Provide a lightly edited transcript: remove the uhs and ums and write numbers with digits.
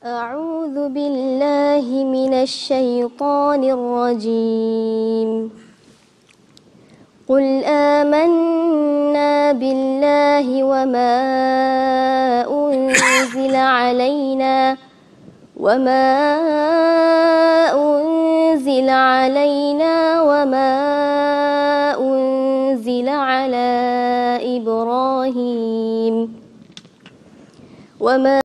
أعوذ بالله من الشيطان الرجيم. قل آمنا بالله وما أنزل علينا وما أنزل على إبراهيم